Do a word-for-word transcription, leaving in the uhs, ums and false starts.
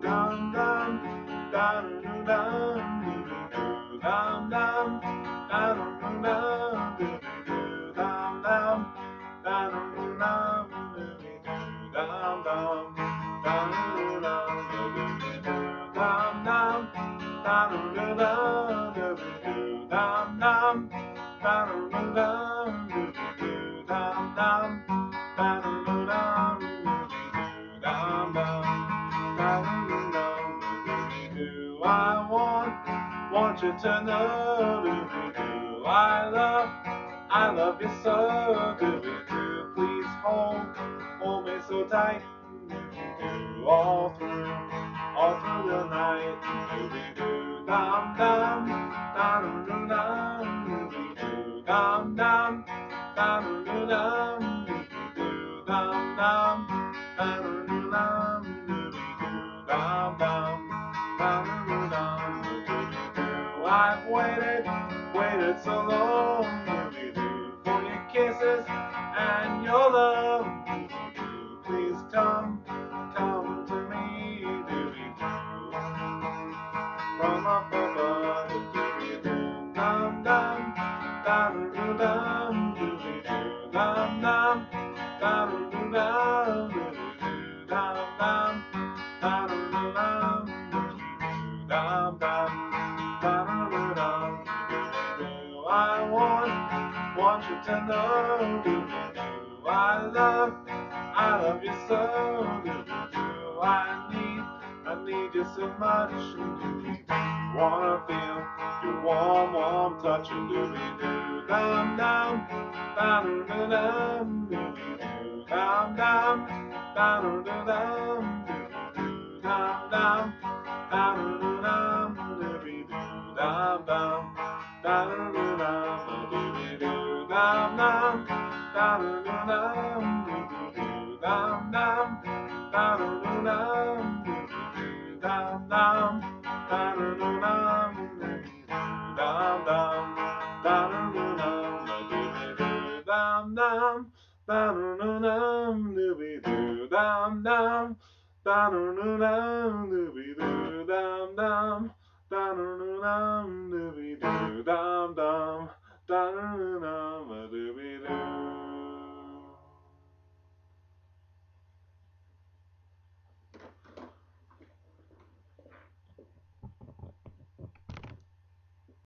dum dum, da dum dum dum, doobie doo, dum dum, da dum dum dum, doobie doo, dum dum, da dum dum dum, doobie doo, dum dum, da dum dum, doobie doo, dum dum, da dum dum dum, doobie doo, dum dum, da dum dum dum, doobie doo, dum dum, da dum dum dum, doobie doo, dum dum. I want, want you to know, doobie-doo, I love, I love you so, doobie-doo, please hold, hold me so tight, doobie-doo, all through, all through the night, doobie-doo, dum-dum, da-dum-dum-dum, doobie-doo, dum-dum, da-dum-dum-dum, doobie-doo, dum-dum, da-dum-dum-dum, doobie-doo, dum-dum. I've waited, waited so long, doobie-doo, for your kisses and your love, doobie-doo. Please come, come to me, doobie-doo. From up above, doobie-doo, dum dum, da-dum-dum, doobie-doo, dum dum, da-dum-dum, doobie-doo, dum dum, da-dum-dum, doobie-doo, dum dum. I want, want you to know, doobie-doo, I love, I love you so, doobie-doo, I need, I need you so much, doobie-doo, wanna feel your warm, warm touch, doobie-doo, dum dum, dum dum dum, doobie-doo, dum dum, dum dum dum, doobie-doo, dum dum, dum dum dum, doobie-doo, dum dum. Da da da da, doobie doo, dum dum, da da da da, doobie doo, dum dum, da da da da, doobie doo, dum dum, da da da da, doobie doo, dum dum, da da da da, doobie doo, dum dum, da da da da, doobie doo, dum dum, da da da da, doobie doo, dum dum. Da-dum-dum, doobie-doo, dum-dum, da-dum-dum.